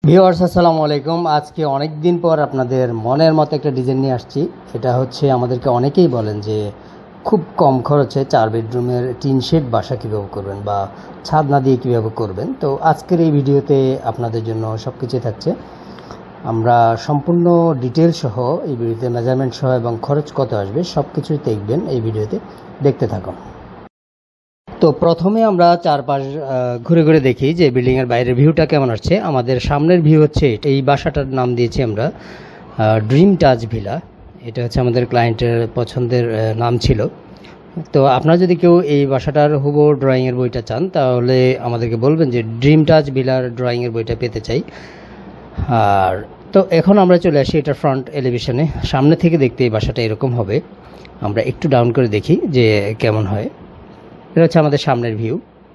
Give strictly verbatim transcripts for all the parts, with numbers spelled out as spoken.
Viewers আসসালামু আলাইকুম। আজকে অনেক দিন পর আপনাদের মনের মতো একটা ডিজাইন নিয়ে আসছি। এটা হচ্ছে আমাদেরকে অনেকেই বলেন যে খুব কম খরচে চার বেডরুমের টিন শেড বাসা কীভাবে করবেন বা ছাদ না দিয়ে কীভাবে করবেন। তো আজকের এই ভিডিওতে আপনাদের জন্য সব কিছুই থাকছে। আমরা সম্পূর্ণ ডিটেল সহ এই ভিডিওতে মেজারমেন্ট সহ এবং খরচ কত আসবে সব কিছুই দেখবেন এই ভিডিওতে, দেখতে থাকুন। তো প্রথমে আমরা চারপাশ ঘুরে ঘুরে দেখি যে বিল্ডিংয়ের বাইরের ভিউটা কেমন আসছে। আমাদের সামনের ভিউ হচ্ছে এটা। এই বাসাটার নাম দিয়েছি আমরা ড্রিম টাচ ভিলা। এটা হচ্ছে আমাদের ক্লায়েন্টের পছন্দের নাম ছিল। তো আপনারা যদি কেউ এই বাসাটার হুবহু ড্রয়িংয়ের বইটা চান তাহলে আমাদেরকে বলবেন যে ড্রিম টাচ ভিলার ড্রয়িংয়ের বইটা পেতে চাই। আর তো এখন আমরা চলে আসি এটার ফ্রন্ট এলিভেশনে। সামনে থেকে দেখতে এই বাসাটা এরকম হবে। আমরা একটু ডাউন করে দেখি যে কেমন হয়। এটা হচ্ছে আমাদের সামনের ভিউ।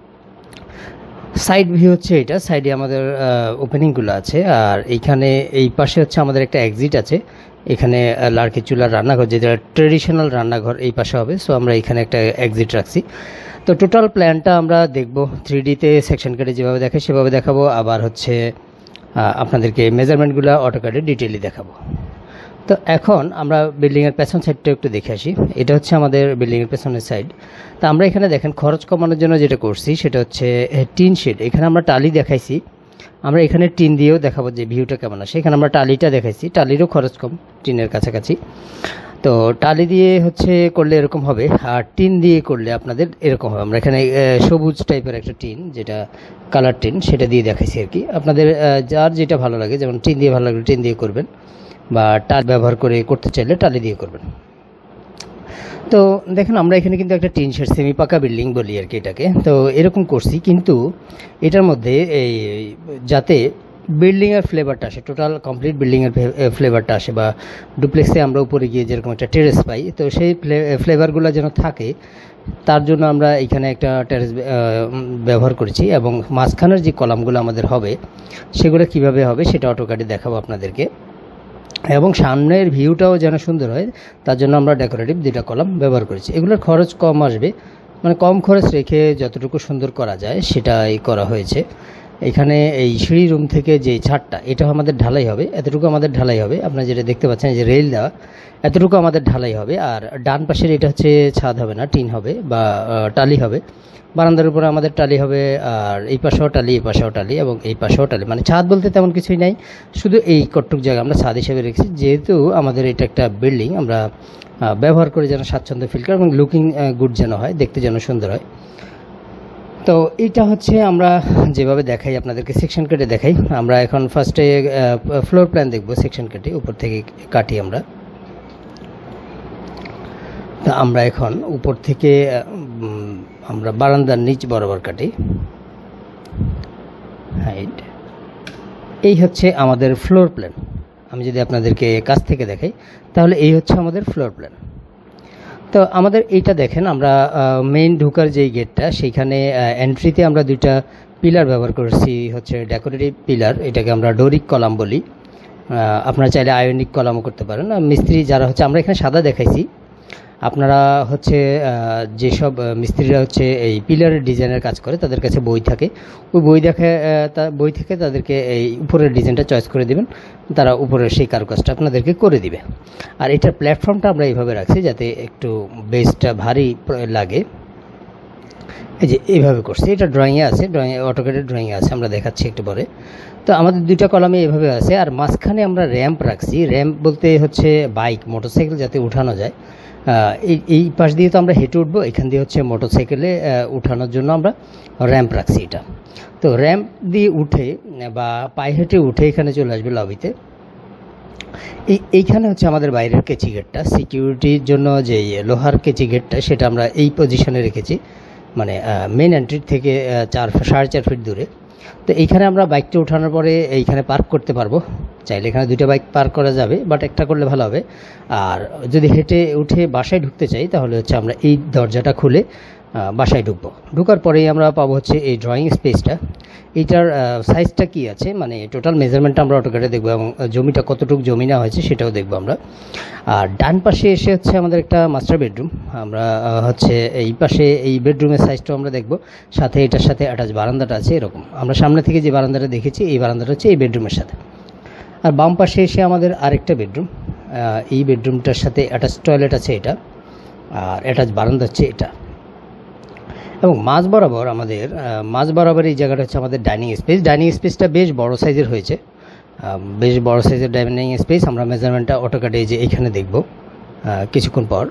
সাইড ভিউ হচ্ছে এটা। সাইডে আমাদের ওপেনিংগুলো আছে, আর এইখানে এই পাশে হচ্ছে আমাদের একটা এক্সিট আছে। এখানে লার্কি চুলার রান্নাঘর, যেটা ট্রেডিশনাল রান্নাঘর, এই পাশে হবে। সো আমরা এখানে একটা এক্সিট রাখছি। তো টোটাল প্ল্যানটা আমরা দেখব থ্রি ডিতে সেকশন কাটে যেভাবে দেখে সেভাবে দেখাবো, আবার হচ্ছে আপনাদেরকে মেজারমেন্টগুলো অটোক্যাডে ডিটেইলি দেখাবো। তো এখন আমরা বিল্ডিংয়ের পেছন সাইডটা একটু দেখে আসি। এটা হচ্ছে আমাদের বিল্ডিংয়ের পেছনের সাইড। তো আমরা এখানে দেখেন খরচ কমানোর জন্য যেটা করছি সেটা হচ্ছে টিন শেড। এখানে আমরা টালি দেখাইছি, আমরা এখানে টিন দিয়েও দেখাবো যে ভিউটা কেমন আসে। এখানে আমরা টালিটা দেখাইছি, টালিরও খরচ কম, টিনের কাছাকাছি। তো টালি দিয়ে হচ্ছে করলে এরকম হবে, আর টিন দিয়ে করলে আপনাদের এরকম হবে। আমরা এখানে সবুজ টাইপের একটা টিন, যেটা কালার টিন, সেটা দিয়ে দেখাইছি আর কি। আপনাদের যার যেটা ভালো লাগে, যেমন টিন দিয়ে ভালো লাগলে টিন দিয়ে করবেন, বা টালি ব্যবহার করে করতে চাইলে টালি দিয়ে করবেন। তো দেখেন আমরা এখানে কিন্তু একটা টিন শেড সেমি পাকা বিল্ডিং বলি আর কি এটাকে। তো এরকম করছি, কিন্তু এটার মধ্যে এই যাতে বিল্ডিংয়ের ফ্লেভারটা আসে, টোটাল কমপ্লিট বিল্ডিংয়ের ফ্লেভারটা আসে, বা ডুপ্লেক্সে আমরা উপরে গিয়ে যেরকম একটা টেরেস পাই, তো সেই ফ্লেভারগুলো যেন থাকে, তার জন্য আমরা এখানে একটা টেরেস ব্যবহার করেছি। এবং মাঝখানের যে কলামগুলো আমাদের হবে সেগুলো কিভাবে হবে সেটা অটোক্যাডে দেখাবো আপনাদেরকে। এবং সামনের ভিউটাও যেন সুন্দর হয় তার জন্য আমরা ডেকোরেটিভ দুইটা কলাম ব্যবহার করেছি। এগুলোর খরচ কম আসবে, মানে কম খরচ রেখে যতটুকু সুন্দর করা যায় সেটাই করা হয়েছে। এখানে এই সিঁড়ি রুম থেকে যে ছাদটা, এটা আমাদের ঢালাই হবে, এতটুকু আমাদের ঢালাই হবে। আপনারা যেটা দেখতে পাচ্ছেন যে রেল দেওয়া, এতটুকু আমাদের ঢালাই হবে। আর ডান পাশের এটা হচ্ছে ছাদ হবে না, টিন হবে বা টালি হবে। বারান্দার উপরে আমাদের টালি হবে, আর এই পাশেও টালি, এই পাশেও টালি এবং এই পাশেও টালি। মানে ছাদ বলতে তেমন কিছুই নাই, শুধু এই কটটুক জায়গা আমরা ছাদ হিসেবে রেখেছি, যেহেতু আমাদের এটা একটা বিল্ডিং। আমরা ব্যবহার করে যেন স্বাচ্ছন্দ্য ফিল করে এবং লুকিং গুড যেন হয়, দেখতে যেন সুন্দর হয়। তো এটা হচ্ছে আমরা যেভাবে দেখাই আপনাদেরকে, সেকশন কেটে দেখাই। আমরা এখন ফার্স্টে ফ্লোর প্ল্যান দেখব, সেকশন কেটে উপর থেকে কাটি আমরা। তা আমরা এখন উপর থেকে আমরা বারান্দার নিচ বরাবর কাটি হাইট। এই হচ্ছে আমাদের ফ্লোর প্ল্যান। আমি যদি আপনাদেরকে কাছ থেকে দেখাই তাহলে এই হচ্ছে আমাদের ফ্লোর প্ল্যান। তো আমাদের এইটা দেখেন, আমরা মেইন ঢোকার যেই গেটটা, সেইখানে এন্ট্রিতে আমরা দুইটা পিলার ব্যবহার করেছি, হচ্ছে ডেকোরেটিভ পিলার। এটাকে আমরা ডোরিক কলাম বলি। আপনারা চাইলে আয়নিক কলামও করতে পারেন। মিস্ত্রি যারা হচ্ছে, আমরা এখানে সাদা দেখাইছি, আপনারা হচ্ছে যেসব মিস্ত্রিরা হচ্ছে এই পিলারের ডিজাইনের কাজ করে তাদের কাছে বই থাকে, ওই বই দেখে বই থেকে তাদেরকে এই উপরের ডিজাইনটা চয়েস করে দিবেন, তারা উপরের সেই কারুকাজটা আপনাদেরকে করে দিবে। আর এটার প্ল্যাটফর্মটা আমরা এইভাবে রাখছি যাতে একটু বেসটা ভারী লাগে। এই যে এইভাবে করছি, এটা ড্রয়িংয়ে আছে, ড্রয়িং অটোক্যাডের ড্রয়িংয়ে আছে, আমরা দেখাচ্ছি একটু পরে। তো আমাদের দুইটা কলামে এইভাবে আছে, আর মাঝখানে আমরা র্যাম্প রাখছি। র্যাম্প বলতে হচ্ছে বাইক, মোটরসাইকেল যাতে উঠানো যায়। এই এই পাশ দিয়ে তো আমরা হেঁটে উঠবো, এখান দিয়ে হচ্ছে মোটরসাইকেলে উঠানোর জন্য আমরা র্যাম্প রাখছি এটা। তো র্যাম্প দিয়ে উঠে বা পায়ে হেঁটে উঠে এখানে চলে আসবে লবিতে। এই এইখানে হচ্ছে আমাদের বাইরের কেচি গেটটা, সিকিউরিটির জন্য যে লোহার কেচি গেটটা, সেটা আমরা এই পজিশনে রেখেছি, মানে মেন এন্ট্রির থেকে চার সাড়ে চার ফিট দূরে। তো এইখানে আমরা বাইকটা ওঠানোর পরে এইখানে পার্ক করতে পারবো। চাইলে এখানে দুইটা বাইক পার্ক করা যাবে, বাট একটা করলে ভালো হবে। আর যদি হেঁটে উঠে বাসায় ঢুকতে চাই তাহলে হচ্ছে আমরা এই দরজাটা খুলে বাসায় ঢুকবো। ঢোকার পরেই আমরা পাবো হচ্ছে এই ড্রয়িং স্পেসটা, এইটার সাইজটা কি আছে, মানে টোটাল মেজারমেন্টটা আমরা অটোক্যাডে দেখবো এবং জমিটা কতটুকু জমি না হয়েছে সেটাও দেখবো আমরা। আর ডান পাশে এসে হচ্ছে আমাদের একটা মাস্টার বেডরুম, আমরা হচ্ছে এই পাশে এই বেডরুমের সাইজটাও আমরা দেখবো, সাথে এটার সাথে অ্যাটাচ বারান্দাটা আছে এরকম। আমরা সামনে থেকে যে বারান্দাটা দেখেছি এই বারান্দাটা হচ্ছে এই বেডরুমের সাথে। আর বাম পাশে এসে আমাদের আরেকটা বেডরুম, এই বেডরুমটার সাথে অ্যাটাচ টয়লেট আছে এটা, আর অ্যাটাচ বারান্দা হচ্ছে এটা। এবং মাঝ বরাবর আমাদের মাঝ বরাবর এই জায়গাটা হচ্ছে আমাদের ডাইনিং স্পেস। ডাইনিং স্পেসটা বেশ বড় সাইজের হয়েছে, বেশ বড় সাইজের ডাইনিং স্পেস। আমরা মেজারমেন্টটা অটোক্যাডে যে এখানে দেখব কিছুক্ষণ পর।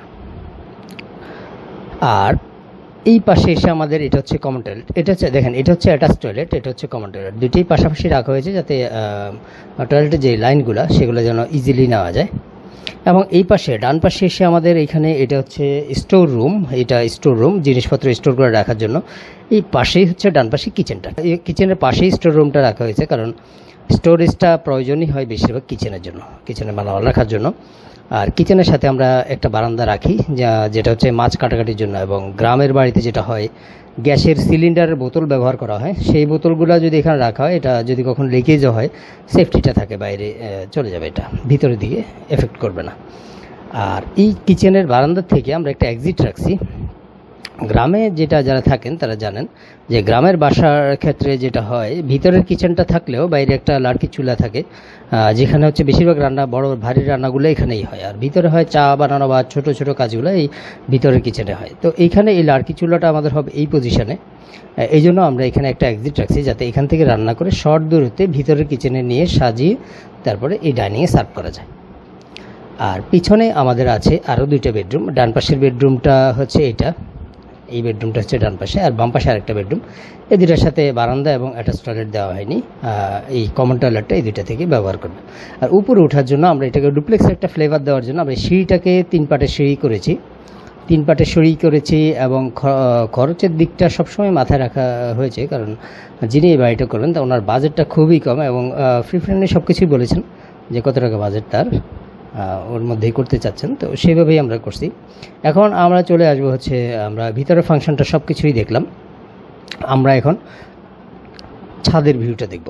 আর এই পাশে এসে আমাদের এটা হচ্ছে কমন টয়লেট, এটা হচ্ছে দেখেন এটা হচ্ছে অ্যাটাচ টয়লেট, এটা হচ্ছে কমন টয়লেট। দুটোই পাশাপাশি রাখা হয়েছে যাতে টয়লেটের যে লাইনগুলো সেগুলো যেন ইজিলি নেওয়া যায়। এবং এই পাশে ডান পাশে এসে আমাদের এখানে এটা হচ্ছে স্টোর রুম, এটা স্টোর রুম জিনিসপত্র স্টোর করে রাখার জন্য। এই পাশেই হচ্ছে ডান পাশে কিচেনটা, এই কিচেনের পাশেই স্টোর রুমটা রাখা হয়েছে, কারণ স্টোরেজটা প্রয়োজনই হয় বেশিরভাগ কিচেনের জন্য, কিচেনে মালামাল রাখার জন্য। আর কিচেনের সাথে আমরা একটা বারান্দা রাখি যা যেটা হচ্ছে মাছ কাটাকাটির জন্য। এবং গ্রামের বাড়িতে যেটা হয় গ্যাসের সিলিন্ডারের বোতল ব্যবহার করা হয়, সেই বোতলগুলো যদি এখানে রাখা হয় এটা যদি কখন লিকেজও হয় সেফটিটা থাকে, বাইরে চলে যাবে, এটা ভিতরের দিকে এফেক্ট করবে না। আর এই কিচেনের বারান্দা থেকে আমরা একটা এক্সিট রাখছি। গ্রামে যেটা যারা থাকেন তারা জানেন যে গ্রামের বাসার ক্ষেত্রে যেটা হয় ভিতরের কিচেনটা থাকলেও বাইরে একটা লাড়কি চুলা থাকে, যেখানে হচ্ছে বেশিরভাগ রান্না বড় ভারী রান্নাগুলো এখানেই হয়। আর ভিতরে হয় চা বানানো বা ছোট ছোট কাজগুলো এই ভিতরের কিচেনে হয়। তো এইখানে এই লাড়কি চুলাটা আমাদের হবে এই পজিশনে, এই জন্য আমরা এখানে একটা এক্সিট রাখছি যাতে এখান থেকে রান্না করে শর্ট দূরত্বে ভিতরের কিচেনে নিয়ে সাজিয়ে তারপরে এই ডাইনিংয়ে সার্ভ করা যায়। আর পিছনে আমাদের আছে আরও দুইটা বেডরুম। ডান পাশের বেডরুমটা হচ্ছে এটা, এই বেডরুমটা হচ্ছে ডান পাশে, আর বাম পাশে আরেকটা বেডরুম। এই দুটার সাথে বারান্দা এবং অ্যাটাচ টয়লেট দেওয়া হয়নি, এই কমন টয়লেটটা এই দুইটা থেকে ব্যবহার করবে। আর উপরে ওঠার জন্য আমরা এটাকে ডুপ্লেক্সের একটা ফ্লেভার দেওয়ার জন্য আমরা সিঁড়িটাকে তিন পাটের সিঁড়ি করেছি, তিন পাটের সিঁড়ি করেছি। এবং খরচের দিকটা সবসময় মাথায় রাখা হয়েছে, কারণ যিনি এই বাড়িটা করবেন তা ওনার বাজেটটা খুবই কম, এবং ফ্রি ফ্রেন্ডলি সব কিছুই বলেছেন যে কত টাকা বাজেট তার, ওর মধ্যেই করতে চাচ্ছেন, তো সেইভাবেই আমরা করছি। এখন আমরা চলে আসবো হচ্ছে আমরা ভিতরের ফাংশনটা সব কিছুই দেখলাম, আমরা এখন ছাদের ভিউটা দেখব।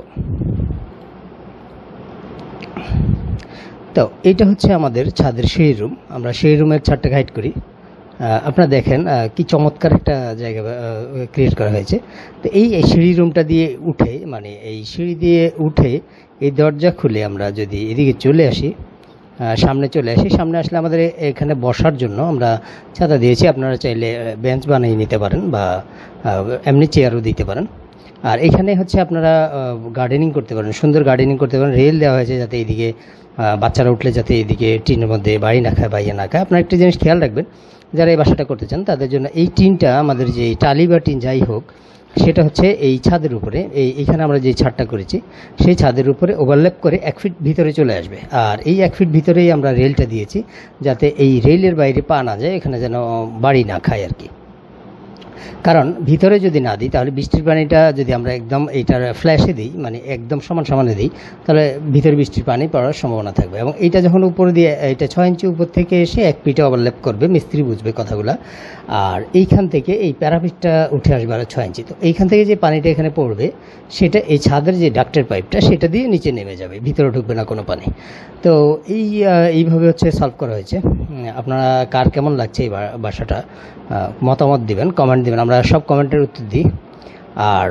তো এইটা হচ্ছে আমাদের ছাদের সিঁড়ি রুম, আমরা সিঁড়ি রুমের ছাদটা হাইড করি। আপনারা দেখেন কি চমৎকার একটা জায়গা ক্রিয়েট করা হয়েছে। তো এই সিঁড়ি রুমটা দিয়ে উঠে, মানে এই সিঁড়ি দিয়ে উঠে এই দরজা খুলে আমরা যদি এদিকে চলে আসি, সামনে চলে আসি, সামনে আসলে আমাদের এখানে বসার জন্য আমরা ছাতা দিয়েছি। আপনারা চাইলে বেঞ্চ বানিয়ে নিতে পারেন বা এমনি চেয়ারও দিতে পারেন। আর এখানে হচ্ছে আপনারা গার্ডেনিং করতে পারেন, সুন্দর গার্ডেনিং করতে পারেন। রেল দেওয়া হয়েছে যাতে এইদিকে বাচ্চারা উঠলে যাতে এইদিকে টিনের মধ্যে বাড়ি না খায়, বাইরে না খায়। আপনারা একটা জিনিস খেয়াল রাখবেন, যারা এই বাসাটা করতে চান তাদের জন্য এই টিনটা, আমাদের যে টালি বা টিন যাই হোক, সেটা হচ্ছে এই ছাদের উপরে, এই এইখানে আমরা যে ছাদটা করেছি সেই ছাদের উপরে ওভারল্যাপ করে এক ফিট ভিতরে চলে আসবে। আর এই এক ফিট ভিতরেই আমরা রেলটা দিয়েছি যাতে এই রেলের বাইরে পা না যায়, এখানে যেন বাড়ি না খায় আর কি। কারণ ভিতরে যদি না দিই তাহলে বৃষ্টির পানিটা যদি আমরা একদম এইটার ফ্ল্যাশে দিই, মানে একদম সমান সমানে দিই, তাহলে ভিতরে বৃষ্টির পানি পড়ার সম্ভাবনা থাকবে। এবং এইটা যখন উপরে দিয়ে এটা ছয় ইঞ্চি উপর থেকে এসে এক পিঠে ওভারল্যাপ করবে, মিস্ত্রি বুঝবে কথাগুলো। আর এইখান থেকে এই প্যারাপিটটা উঠে আসবে আরও ছয় ইঞ্চি। তো এইখান থেকে যে পানিটা এখানে পড়বে সেটা এই ছাদের যে ডাক্টের পাইপটা সেটা দিয়ে নিচে নেমে যাবে, ভিতরে ঢুকবে না কোনো পানি। তো এই এইভাবে হচ্ছে সলভ করা হয়েছে। আপনারা কার কেমন লাগছে এই বাসাটা মতামত দিবেন, কমেন্ট দিবেন, আমরা সব কমেন্টের উত্তর দিই। আর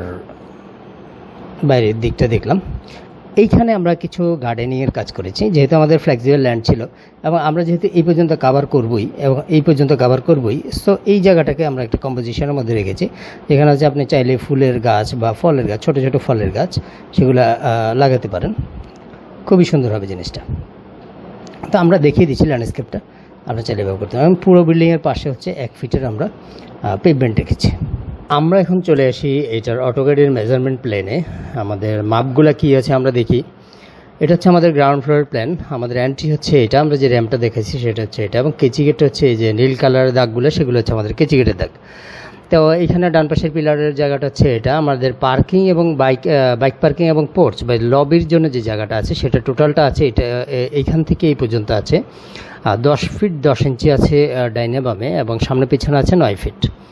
বাইরের দিকটা দেখলাম, এইখানে আমরা কিছু গার্ডেনিংয়ের কাজ করেছি, যেহেতু আমাদের ফ্লেক্সিবল ল্যান্ড ছিল এবং আমরা যেহেতু এই পর্যন্ত কাভার করবই এবং এই পর্যন্ত কাভার করবই, সো এই জায়গাটাকে আমরা একটা কম্পোজিশনের মধ্যে রেখেছি, যেখানে হচ্ছে আপনি চাইলে ফুলের গাছ বা ফলের গাছ, ছোটো ছোটো ফলের গাছ সেগুলো লাগাতে পারেন, খুবই সুন্দর হবে জিনিসটা। তো আমরা দেখিয়ে দিচ্ছি ল্যান্ডস্কেপটা, আমরা চাইলে ব্যবহার করতে পারেন। পুরো বিল্ডিংয়ের পাশে হচ্ছে এক ফিটের আমরা পেভমেন্ট রেখেছি। আমরা এখন চলে আসি এটার অটোক্যাডের মেজারমেন্ট প্ল্যানে, আমাদের মাপগুলো কী আছে আমরা দেখি। এটা হচ্ছে আমাদের গ্রাউন্ড ফ্লোর প্ল্যান, আমাদের এন্ট্রি হচ্ছে এটা, আমরা যে র্যাম্পটা দেখেছি সেটা হচ্ছে এটা, এবং কেচি গেট হচ্ছে এই যে নীল কালারের দাগগুলো সেগুলো হচ্ছে আমাদের কেচি গেটের দাগ। তো এইখানে ডান পাশের পিলারের জায়গাটা হচ্ছে এটা, আমাদের পার্কিং এবং বাইক বাইক পার্কিং এবং পোর্চ বা লবির জন্য যে জায়গাটা আছে সেটা টোটালটা আছে এটা এইখান থেকে এই পর্যন্ত আছে দশ ফিট দশ ইঞ্চি আছে ডাইনে বামে, এবং সামনে পিছনে আছে নয় ফিট।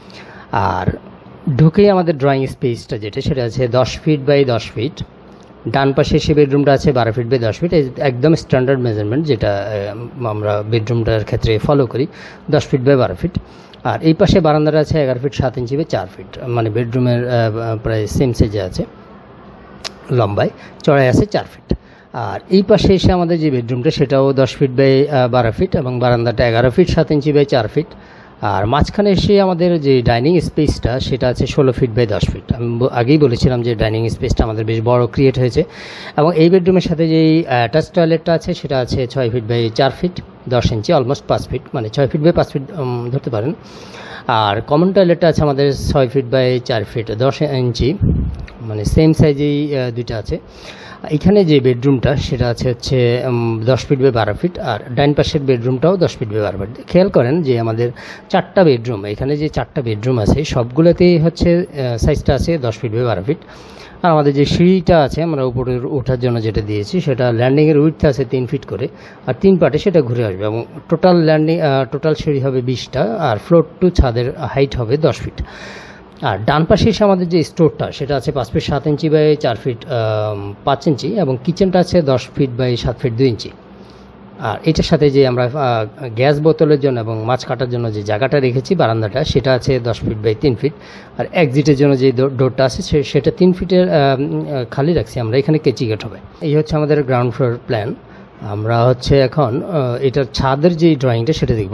আর ঢুকেই আমাদের ড্রয়িং স্পেসটা যেটা সেটা আছে দশ ফিট বাই দশ ফিট। ডান পাশে সে বেডরুমটা আছে বারো ফিট বাই দশ ফিট, একদম স্ট্যান্ডার্ড মেজারমেন্ট যেটা আমরা বেডরুমটার ক্ষেত্রে ফলো করি, দশ ফিট বাই বারো ফিট। আর এই পাশে বারান্দাটা আছে এগারো ফিট সাত ইঞ্চি বাই চার ফিট, মানে বেডরুমের প্রায় সেম সাইজে আছে, লম্বায় চড়াই আছে চার ফিট। আর এই পাশে এসে আমাদের যে বেডরুমটা সেটাও দশ ফিট বাই বারো ফিট এবং বারান্দাটা এগারো ফিট সাত ইঞ্চি বাই চার ফিট। আর মাঝখানে এসে আমাদের যে ডাইনিং স্পেসটা সেটা আছে ষোলো ফিট বাই দশ ফিট। আমি আগেই বলেছিলাম যে ডাইনিং স্পেসটা আমাদের বেশ বড় ক্রিয়েট হয়েছে। এবং এই বেডরুমের সাথে যেই অ্যাটাচ টয়লেটটা আছে সেটা আছে ছয় ফিট বাই চার ফিট দশ ইঞ্চি, অলমোস্ট পাঁচ ফিট, মানে ছয় ফিট বাই পাঁচ ফিট ধরতে পারেন। আর কমন টয়লেটটা আছে আমাদের ছয় ফিট বাই চার ফিট দশ ইঞ্চি, মানে সেম সাইজেই দুইটা আছে। এখানে যে বেডরুমটা সেটা আছে হচ্ছে দশ ফিট বাই বারো ফিট, আর ডাইন পাশের বেডরুমটাও দশ ফিট বাই বারো ফিট। খেয়াল করেন যে আমাদের চারটা বেডরুম, এখানে যে চারটা বেডরুম আছে সবগুলোতেই হচ্ছে সাইজটা আছে দশ ফিট বাই বারো ফিট। আর আমাদের যে সিঁড়িটা আছে আমরা উপরে ওঠার জন্য যেটা দিয়েছি সেটা ল্যান্ডিংয়ের উইডথ আছে তিন ফিট করে, আর তিন পার্টে সেটা ঘুরে আসবে এবং টোটাল ল্যান্ডিং টোটাল সিঁড়ি হবে বিশটা, আর ফ্লোর টু ছাদের হাইট হবে দশ ফিট। আর ডান পাশে এসে আমাদের যে স্টোরটা সেটা আছে পাঁচ ফিট সাত ইঞ্চি বাই চার ফিট পাঁচ ইঞ্চি, এবং কিচেনটা আছে দশ ফিট বাই সাত ফিট দুই ইঞ্চি। আর এটার সাথে যে আমরা গ্যাস বোতলের জন্য এবং মাছ কাটার জন্য যে জায়গাটা রেখেছি বারান্দাটা সেটা আছে দশ ফিট বাই তিন ফিট। আর এক্সিটের জন্য যে ডোরটা আছে সেটা তিন ফিটের খালি রাখছি আমরা, এখানে কেচি গেট হবে। এই হচ্ছে আমাদের গ্রাউন্ড ফ্লোর প্ল্যান। আমরা হচ্ছে এখন এটার ছাদের যে ড্রয়িংটা সেটা দেখব।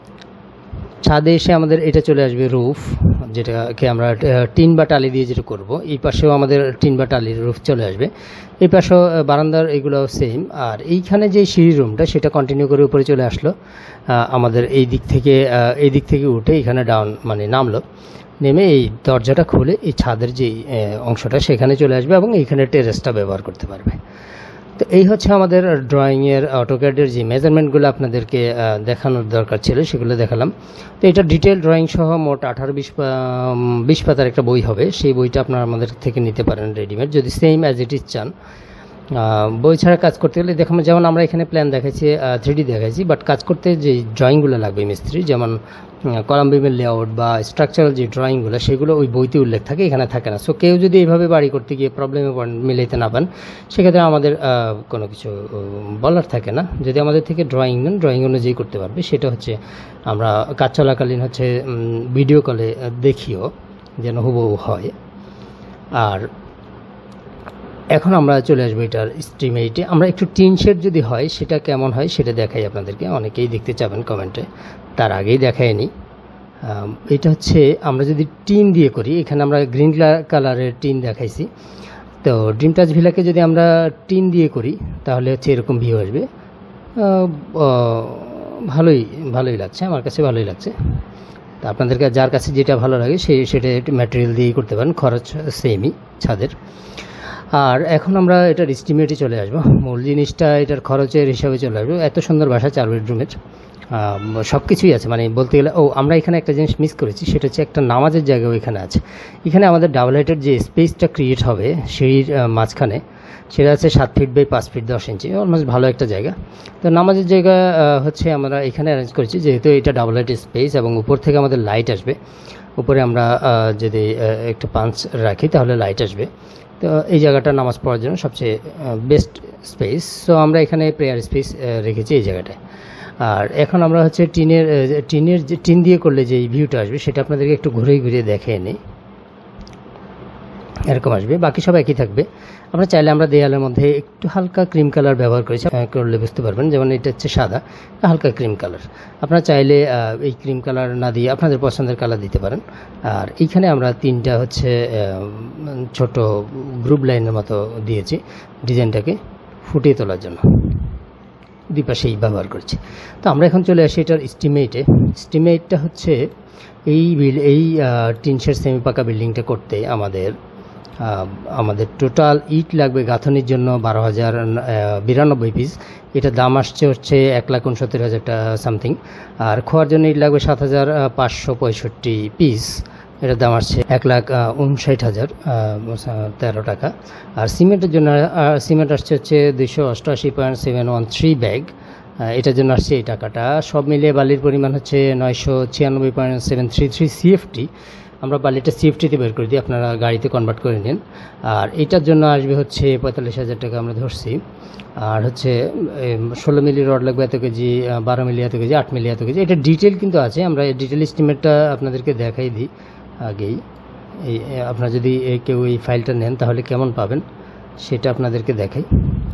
ছাদে এসে আমাদের এটা চলে আসবে রুফ, যেটাকে আমরা টিন বা টালি দিয়ে যেটা করব। এই পাশেও আমাদের টিন বা টালির রুফ চলে আসবে, এই পাশেও বারান্দার এগুলো সেম। আর এইখানে যে সিঁড়ি রুমটা সেটা কন্টিনিউ করে উপরে চলে আসলো, আমাদের এই দিক থেকে এই দিক থেকে উঠে এখানে ডাউন মানে নামলো, নেমে এই দরজাটা খুলে এই ছাদের যে অংশটা সেখানে চলে আসবে এবং এইখানে টেরেসটা ব্যবহার করতে পারবে। তো এই হচ্ছে আমাদের ড্রয়িংয়ের অটোক্যাডের যে মেজারমেন্টগুলো আপনাদেরকে দেখানোর দরকার ছিল সেগুলো দেখালাম। তো এটা ডিটেল ড্রয়িং সহ মোট আঠারো বিশ বিশ পাতার একটা বই হবে, সেই বইটা আপনারা আমাদের থেকে নিতে পারেন রেডিমেড যদি সেম অ্যাজ ইট ইজ চান। বই ছাড়া কাজ করতে গেলে দেখাম, যেমন আমরা এখানে প্ল্যান দেখাচ্ছি থ্রি ডি দেখাচ্ছি, বাট কাজ করতে যে ড্রয়িংগুলো লাগবে মিস্ত্রি, যেমন কলাম বিমের লেআউট বা স্ট্রাকচারাল যে ড্রয়িংগুলো সেগুলো ওই বইতে উল্লেখ থাকে, এখানে থাকে না। সো কেউ যদি এইভাবে বাড়ি করতে গিয়ে প্রবলেমে মিলাইতে না পান সেক্ষেত্রে আমাদের কোনো কিছু বলার থাকে না। যদি আমাদের থেকে ড্রয়িং নেন ড্রয়িং অনুযায়ী করতে পারবে, সেটা হচ্ছে আমরা কাজ চলাকালীন হচ্ছে ভিডিও কলে দেখিও যেন হুবহু হয়। আর এখন আমরা চলে আসবো এটার স্টিমেটে। আমরা একটু টিন শেড যদি হয় সেটা কেমন হয় সেটা দেখাই আপনাদেরকে, অনেকেই দেখতে চাবেন কমেন্টে, তার আগেই দেখায়নি। এটা হচ্ছে আমরা যদি টিন দিয়ে করি, এখানে আমরা গ্রিন কালারের টিন দেখাইছি। তো ড্রিম টাচ ভিলাকে যদি আমরা টিন দিয়ে করি তাহলে হচ্ছে এরকম ভিউ আসবে। ভালোই ভালোই লাগছে, আমার কাছে ভালোই লাগছে। তা আপনাদেরকে যার কাছে যেটা ভালো লাগে সেই সেটা ম্যাটেরিয়াল দিয়েই করতে পারেন, খরচ সেমই ছাদের। আর এখন আমরা এটার এস্টিমেটে চলে আসবো, মূল জিনিসটা এটার খরচের হিসাবে চলে আসবো। এত সুন্দর বাসা, চার বেডরুমের, সব কিছুই আছে, মানে বলতে গেলে ও আমরা এখানে একটা জিনিস মিস করেছি, সেটা হচ্ছে একটা নামাজের জায়গাও এখানে আছে। এখানে আমাদের ডাবল হাইটের যে স্পেসটা ক্রিয়েট হবে সিঁড়ির মাঝখানে সেটা আছে সাত ফিট বাই পাঁচ ফিট দশ ইঞ্চি, অলমোস্ট ভালো একটা জায়গা। তো নামাজের জায়গা হচ্ছে আমরা এখানে অ্যারেঞ্জ করেছি, যেহেতু এটা ডাবল হাইটের স্পেস এবং উপর থেকে আমাদের লাইট আসবে। উপরে আমরা যদি একটু পাঞ্চ রাখি তাহলে লাইট আসবে। তো এই জায়গাটা নামাজ পড়ার জন্য সবচেয়ে বেস্ট স্পেস। সো আমরা এখানে প্রেয়ার স্পেস রেখেছি এই জায়গাটায়। আর এখন আমরা হচ্ছে টিনের টিনের যে টিন দিয়ে করলে যে ভিউটা আসবে সেটা আপনাদেরকে একটু ঘুরে ঘুরে দেখে নিই। এরকম আসবে, বাকি সব একই থাকবে। আমরা চাইলে আমরা দেয়ালের মধ্যে একটু হালকা ক্রিম কালার ব্যবহার করেছি, করলে বুঝতে পারবেন। যেমন এটা হচ্ছে সাদা, হালকা ক্রিম কালার, আপনারা চাইলে এই ক্রিম কালার না দিয়ে আপনাদের পছন্দের কালার দিতে পারেন। আর এইখানে আমরা তিনটা হচ্ছে ছোট গ্রুপ লাইনের মতো দিয়েছি ডিজাইনটাকে ফুটিয়ে তোলার জন্য, দুই পাশেই ব্যবহার করছি। তো আমরা এখন চলে আসি এটার এস্টিমেটে। এস্টিমেটটা হচ্ছে এই বিল এই টিনশেড সেমি পাকা বিল্ডিংটা করতে আমাদের আমাদের টোটাল ইট লাগবে গাঁথনির জন্য বারো হাজার বিরানব্বই পিস। এটার দাম আসছে হচ্ছে এক লাখ উনসত্তর হাজার টাকা সামথিং। আর খোয়ার জন্য ইট লাগবে সাত হাজার পাঁচশো পঁয়ষট্টি পিস, এটার দাম আসছে এক লাখ উনষাট হাজার তেরো টাকা। আর সিমেন্টের জন্য সিমেন্ট আসছে হচ্ছে দুইশো অষ্টআশি point seven one three bag, এটার জন্য আসছে এই টাকাটা। সব মিলিয়ে বালির পরিমাণ হচ্ছে নয়শো ছিয়ানব্বই point seven three three CFT. আমরা বালিটা সিএফটিতে বের করে দিই, আপনারা গাড়িতে কনভার্ট করে নিন। আর এটার জন্য আসবে হচ্ছে পঁয়তাল্লিশ হাজার টাকা আমরা ধরছি। আর হচ্ছে ষোলো মিলি রড লাগবে এত কেজি, বারো মিলি এত কেজি, আট মিলি এত কেজি, এটা ডিটেল কিন্তু আছে। আমরা ডিটেল এস্টিমেটটা আপনাদেরকে দেখাই দিই আগেই। এই আপনারা যদি কেউ এই ফাইলটা নেন তাহলে কেমন পাবেন সেটা আপনাদেরকে দেখাই।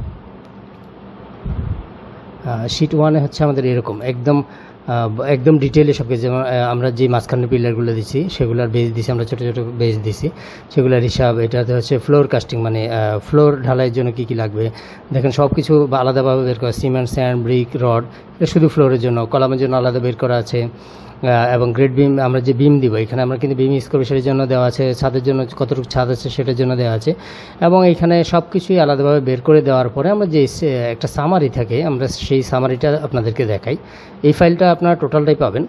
শিট ওয়ানে হচ্ছে আমাদের এরকম একদম একদম ডিটেলে সব কিছু, যেমন আমরা যে মাঝখানের পিলারগুলো দিচ্ছি সেগুলোর বেস দিছি, আমরা ছোটো ছোটো বেস দিছি, সেগুলোর হিসাব। এটাতে হচ্ছে ফ্লোর কাস্টিং, মানে ফ্লোর ঢালাইয়ের জন্য কী কী লাগবে দেখেন সব কিছু আলাদাভাবে বের করা। সিমেন্ট, স্যান্ড, ব্রিক, রড, এটা শুধু ফ্লোরের জন্য। কলামের জন্য আলাদা বের করা আছে। এবং গ্রেড বিম, আমরা যে বিম দিব এখানে আমরা কিন্তু বিম ইউজ করবো সেটার জন্য দেওয়া আছে। ছাদের জন্য কতটুকু ছাদ আছে সেটার জন্য দেওয়া আছে। এবং এখানে সব কিছুই আলাদাভাবে বের করে দেওয়ার পরে আমরা যে একটা সামারি থাকে, আমরা সেই সামারিটা আপনাদেরকে দেখাই। এই ফাইলটা আপনারা টোটালটাই পাবেন।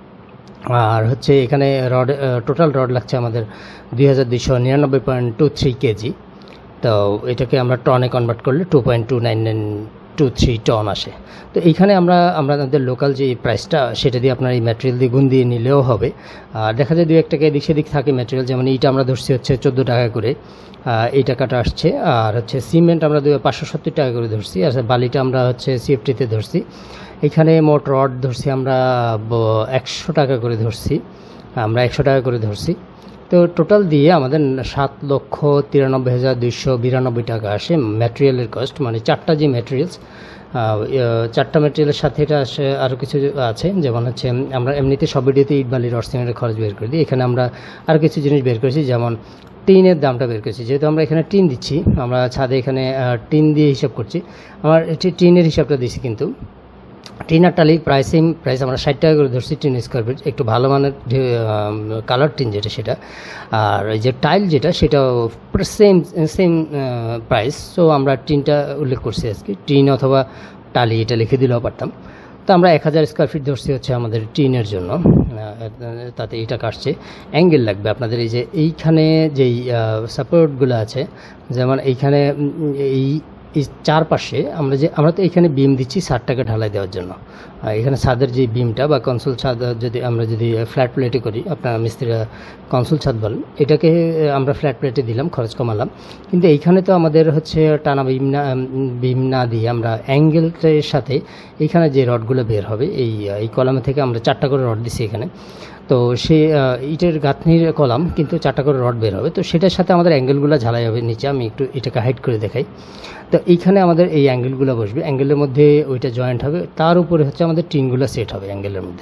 আর হচ্ছে এখানে রড, টোটাল রড লাগছে আমাদের দুই হাজার দুইশো নিরানব্বই পয়েন্ট টু থ্রি কেজি। তো এটাকে আমরা টনে কনভার্ট করলে two point two nine nine two three ton আসে। তো এইখানে আমরা আমাদের লোকাল যে প্রাইসটা সেটা দিয়ে আপনার এই ম্যাটেরিয়াল দিয়ে গুণ দিয়ে নিলেও হবে। আর দেখা যায় দু এক টাকা এদিক সেদিক থাকে ম্যাটেরিয়াল, যেমন এইটা আমরা ধরছি হচ্ছে চোদ্দো টাকা করে এই টাকাটা আসছে। আর হচ্ছে সিমেন্ট আমরা দু পাঁচশো সত্তর টাকা করে ধরছি। আর বালিটা আমরা হচ্ছে সিএফটিতে ধরছি। এখানে মোট রড ধরছি আমরা একশো টাকা করে ধরছি, আমরা একশো টাকা করে ধরছি। তো টোটাল দিয়ে আমাদের সাত লক্ষ তিরানব্বই হাজার দুইশো বিরানব্বই টাকা আসে ম্যাটেরিয়ালের কস্ট, মানে চারটা যে ম্যাটেরিয়ালস, চারটা ম্যাটেরিয়ালের সাথে এটা আসে আরও কিছু আছে, যেমন হচ্ছে আমরা এমনিতে সব ভিডিওতে ইট বালি রড সিমেন্টের খরচ বের করে দিই। এখানে আমরা আরও কিছু জিনিস বের করেছি, যেমন টিনের দামটা বের করেছি। যেহেতু আমরা এখানে টিন দিচ্ছি, আমরা ছাদে এখানে টিন দিয়ে হিসাব করছি। আমার এটি টিনের হিসাবটা দিচ্ছি, কিন্তু টিন আর টালি প্রায় সেম প্রাইস, আমরা ষাট টাকা করে ধরছি টিন স্কোয়ার ফিট, একটু ভালো মানের কালার টিন যেটা সেটা। আর এই যে টাইল যেটা সেটা সেম সেম প্রাইস। সো আমরা টিনটা উল্লেখ করছি আজকে, টিন অথবা টালি এটা লিখে দিলেও পারতাম। তো আমরা এক হাজার স্কোয়ার ফিট ধরছি হচ্ছে আমাদের টিনের জন্য, তাতে এইটা কাটছে। অ্যাঙ্গেল লাগবে আপনাদের, এই যে এইখানে যেই সাপোর্টগুলো আছে, যেমন এইখানে এই এই চারপাশে আমরা যে আমরা তো এখানে বিম দিচ্ছি ষাট টাকা ঢালাই দেওয়ার জন্য। এখানে ছাদের যে বিমটা বা কনসোল ছাদ যদি আমরা যদি ফ্ল্যাট প্লেটে করি, আপনার মিস্ত্রিরা কনসোল ছাদ বলেন, এটাকে আমরা ফ্ল্যাট প্লেটে দিলাম, খরচ কমালাম। কিন্তু এইখানে তো আমাদের হচ্ছে টানা বিম না বিম না দিয়ে আমরা অ্যাঙ্গেলটার সাথে এইখানে যে রডগুলো বের হবে এই এই কলামে থেকে আমরা চারটা করে রড দিছি এখানে। তো সে ইটের গাঁথনির কলাম কিন্তু চারটা করে রড বের হবে, তো সেটার সাথে আমাদের অ্যাঙ্গেলগুলো ঝালাই হবে নিচে। আমি একটু এটাকে হাইড করে দেখাই। তো এইখানে আমাদের এই অ্যাঙ্গেলগুলো বসবে, অ্যাঙ্গেলের মধ্যে ওইটা জয়েন্ট হবে, তার উপরে হচ্ছে আমাদের টিনগুলো সেট হবে অ্যাঙ্গেলের মধ্যে।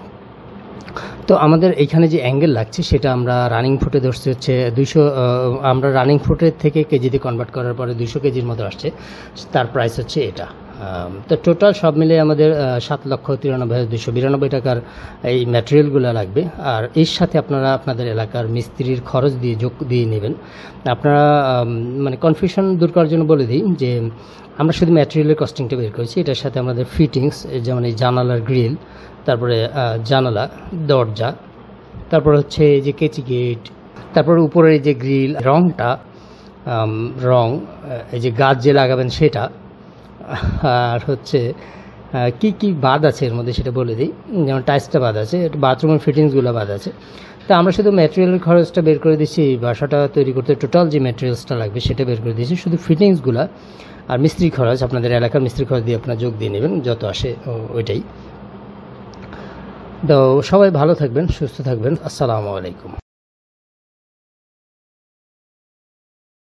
তো আমাদের এইখানে যে অ্যাঙ্গেল লাগছে সেটা আমরা রানিং ফুটে ধরছি হচ্ছে দুইশো, আমরা রানিং ফুটের থেকে কেজিতে কনভার্ট করার পরে দুইশো কেজির মতো আসছে, তার প্রাইস হচ্ছে এটা। তো টোটাল সব মিলে আমাদের সাত লক্ষ তিরানব্বই হাজার দুশো বিরানব্বই টাকার এই ম্যাটেরিয়ালগুলো লাগবে। আর এর সাথে আপনারা আপনাদের এলাকার মিস্ত্রির খরচ দিয়ে যোগ দিয়ে নেবেন। আপনারা মানে কনফিউশন দূর করার জন্য বলে দিই যে আমরা শুধু ম্যাটেরিয়ালের কস্টিংটা বের করেছি, এটার সাথে আমাদের ফিটিংস, যেমন এই জানালার গ্রিল, তারপরে জানালা, দরজা, তারপর হচ্ছে এই যে কেচি গেট, তারপর উপরে এই যে গ্রিল, রংটা রং, এই যে গাছ যে লাগাবেন সেটা, আর হচ্ছে কি কি বাদ আছে এর মধ্যে সেটা বলে দিই। যেমন টাইলসটা বাদ আছে, বাথরুমের ফিটিংসগুলো বাদ আছে। তা আমরা শুধু ম্যাটেরিয়ালের খরচটা বের করে দিচ্ছি, বাসাটা তৈরি করতে টোটাল যে ম্যাটেরিয়ালসটা লাগবে সেটা বের করে দিয়েছি, শুধু ফিটিংসগুলো আর মিস্ত্রি খরচ আপনাদের এলাকার মিস্ত্রি খরচ দিয়ে আপনারা যোগ দিয়ে নেবেন যত আসে ওইটাই। তো সবাই ভালো থাকবেন, সুস্থ থাকবেন। আসসালামু আলাইকুম।